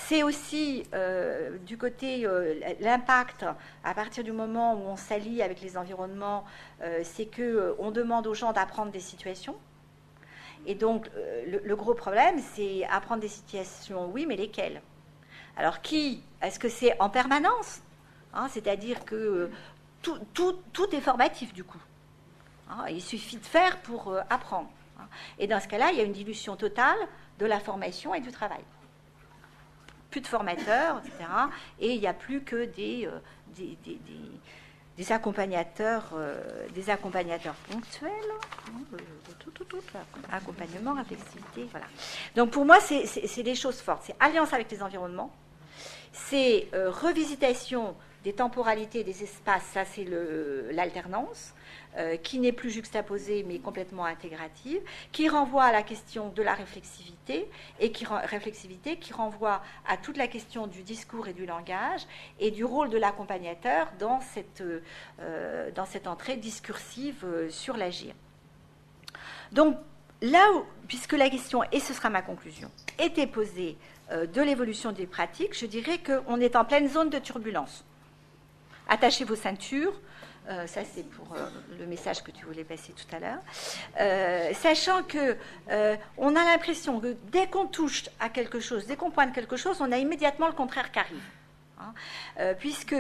C'est aussi du côté l'impact, à partir du moment où on s'allie avec les environnements, c'est qu'on demande aux gens d'apprendre des situations. Et donc, le gros problème, c'est apprendre des situations, oui, mais lesquelles? Alors, qui? Est-ce que c'est en permanence, hein, c'est-à-dire que tout est formatif, du coup. Hein, il suffit de faire pour apprendre. Hein. Et dans ce cas-là, il y a une dilution totale de la formation et du travail. Plus de formateurs, etc. Et il n'y a plus que des accompagnateurs ponctuels, accompagnement, réflexivité, voilà. Donc pour moi, c'est des choses fortes. C'est alliance avec les environnements, c'est revisitation des temporalités, des espaces, ça c'est l'alternance, qui n'est plus juxtaposée mais complètement intégrative, qui renvoie à la question de la réflexivité, et qui renvoie à toute la question du discours et du langage, et du rôle de l'accompagnateur dans cette entrée discursive sur l'agir. Donc là où, puisque la question, et ce sera ma conclusion, était posée de l'évolution des pratiques, je dirais qu'on est en pleine zone de turbulence. Attachez vos ceintures. Ça, c'est pour le message que tu voulais passer tout à l'heure. Sachant qu'on a l'impression que dès qu'on touche à quelque chose, dès qu'on pointe quelque chose, on a immédiatement le contraire qui arrive. Hein, puisque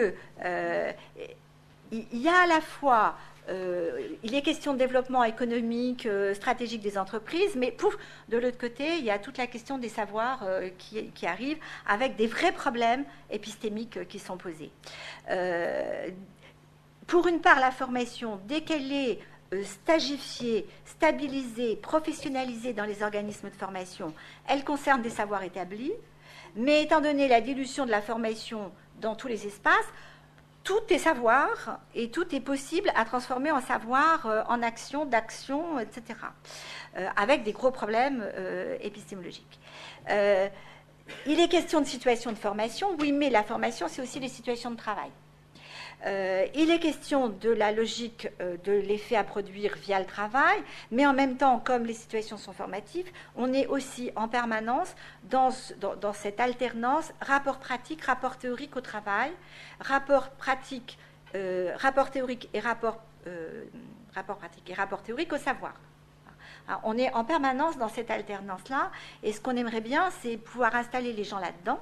il y a à la fois... il est question de développement économique, stratégique des entreprises, mais pouf, de l'autre côté, il y a toute la question des savoirs qui arrivent avec des vrais problèmes épistémiques qui sont posés. Pour une part, la formation, dès qu'elle est stagifiée, stabilisée, professionnalisée dans les organismes de formation, elle concerne des savoirs établis, mais étant donné la dilution de la formation dans tous les espaces, tout est savoir et tout est possible à transformer en savoir, en action, d'action, etc. Avec des gros problèmes épistémologiques. Il est question de situations de formation, oui, mais la formation, c'est aussi les situations de travail. Il est question de la logique de l'effet à produire via le travail, mais en même temps, comme les situations sont formatives, on est aussi en permanence dans cette alternance rapport pratique, rapport théorique au travail, rapport pratique, rapport théorique et rapport pratique et rapport théorique au savoir. Alors, on est en permanence dans cette alternance-là, et ce qu'on aimerait bien, c'est pouvoir installer les gens là-dedans.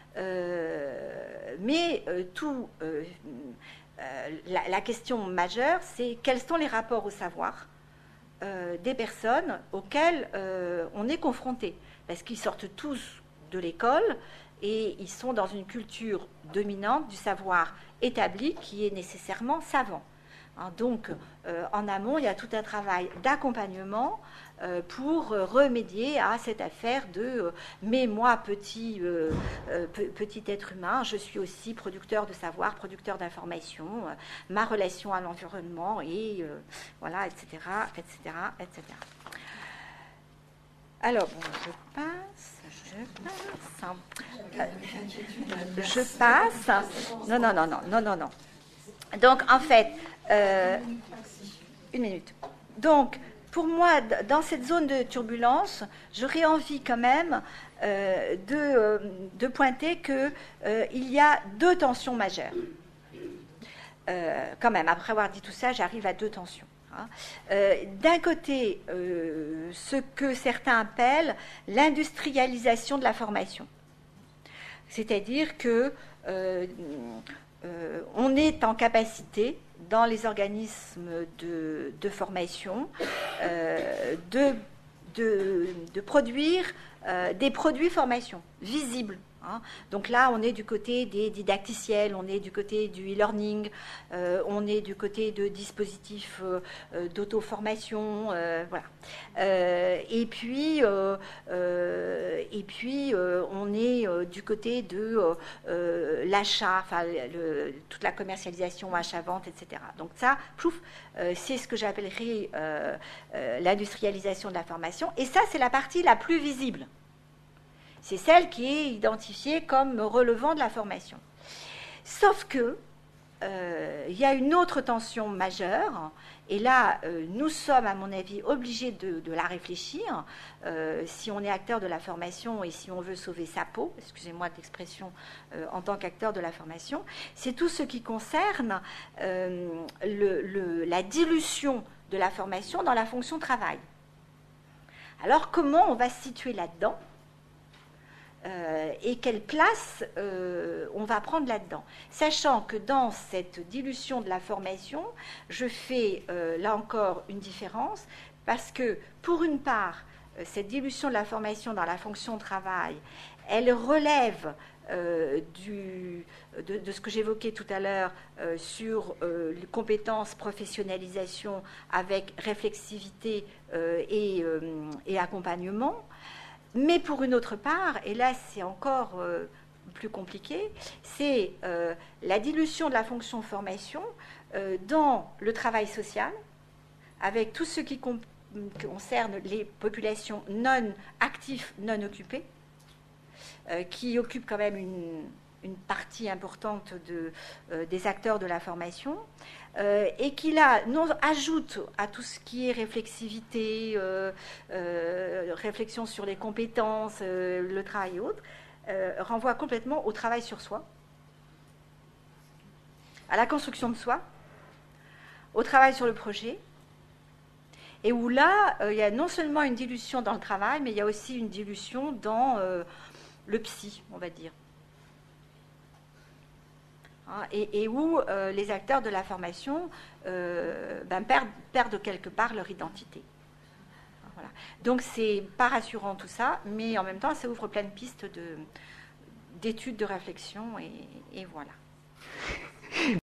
La question majeure, c'est quels sont les rapports au savoir des personnes auxquelles on est confronté, parce qu'ils sortent tous de l'école et ils sont dans une culture dominante du savoir établi qui est nécessairement savant. Hein, donc, en amont, il y a tout un travail d'accompagnement pour remédier à cette affaire de mais moi, petit être humain, je suis aussi producteur de savoir, producteur d'informations, ma relation à l'environnement, et voilà, etc., etc., etc. Alors, bon, je passe. Non. Donc, en fait, une minute. Donc, pour moi, dans cette zone de turbulence, j'aurais envie quand même de pointer qu'il y a deux tensions majeures. Quand même, après avoir dit tout ça, j'arrive à deux tensions. Hein. D'un côté, ce que certains appellent l'industrialisation de la formation. C'est-à-dire que on est en capacité, dans les organismes de formation, de produire des produits formation visibles. Hein. Donc là, on est du côté des didacticiels, on est du côté du e-learning, on est du côté de dispositifs d'auto-formation, voilà. Et puis, on est du côté de l'achat, enfin, toute la commercialisation, achat-vente, etc. Donc ça, plouf, c'est ce que j'appellerais l'industrialisation de la formation. Et ça, c'est la partie la plus visible. C'est celle qui est identifiée comme relevant de la formation. Sauf que, il y a une autre tension majeure, et là, nous sommes, à mon avis, obligés de la réfléchir, si on est acteur de la formation et si on veut sauver sa peau, excusez-moi de l'expression, en tant qu'acteur de la formation, c'est tout ce qui concerne la dilution de la formation dans la fonction travail. Alors, comment on va se situer là-dedans et quelle place on va prendre là-dedans, sachant que dans cette dilution de la formation, je fais là encore une différence, parce que pour une part, cette dilution de la formation dans la fonction travail, elle relève de ce que j'évoquais tout à l'heure sur les compétences, professionnalisation avec réflexivité et accompagnement. Mais pour une autre part, et là c'est encore plus compliqué, c'est la dilution de la fonction formation dans le travail social, avec tout ce qui concerne les populations non actives, non occupées, qui occupent quand même une partie importante des acteurs de la formation, et qui là ajoute à tout ce qui est réflexivité, réflexion sur les compétences, le travail et autres, renvoie complètement au travail sur soi, à la construction de soi, au travail sur le projet, et où là, il y a non seulement une dilution dans le travail, mais il y a aussi une dilution dans le psy, on va dire. Et où les acteurs de la formation perdent quelque part leur identité. Voilà. Donc c'est pas rassurant tout ça, mais en même temps ça ouvre plein de pistes d'études, de réflexion, et voilà.